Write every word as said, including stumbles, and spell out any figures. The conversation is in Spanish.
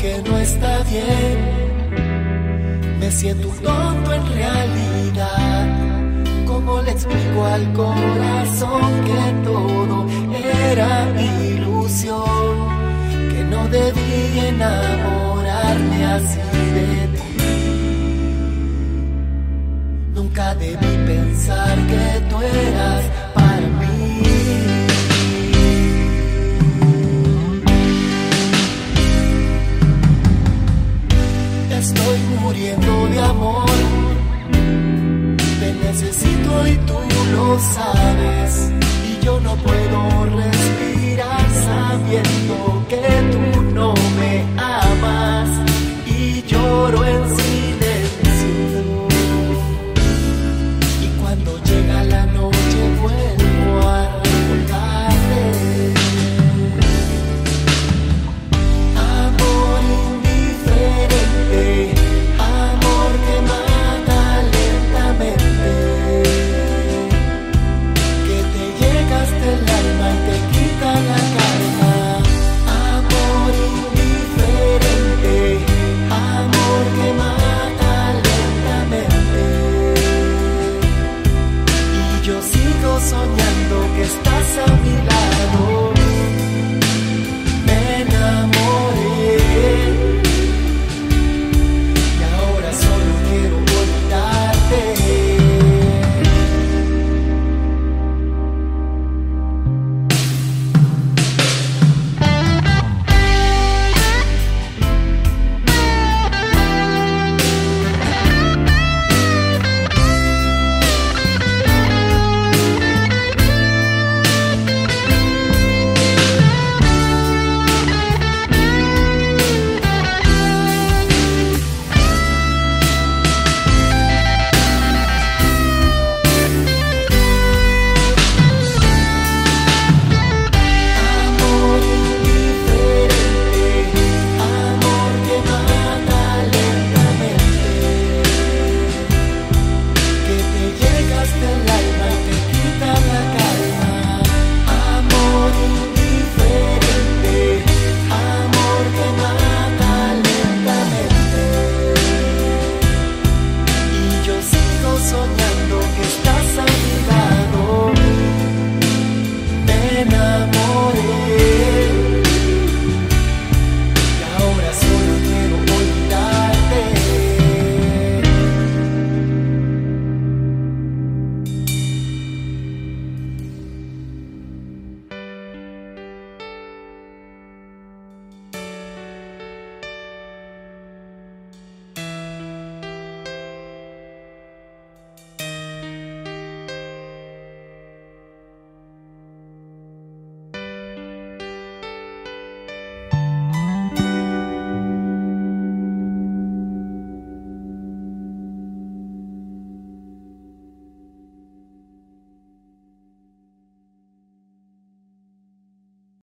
que no está bien. Me siento un tonto en realidad. ¿Cómo le explico al corazón que todo era ilusión? Que no debí enamorarme así de ti. Nunca debí pensar que tú eras para mí. Estoy muriendo de amor, te necesito y tú lo sabes, y yo no puedo respirar sabiendo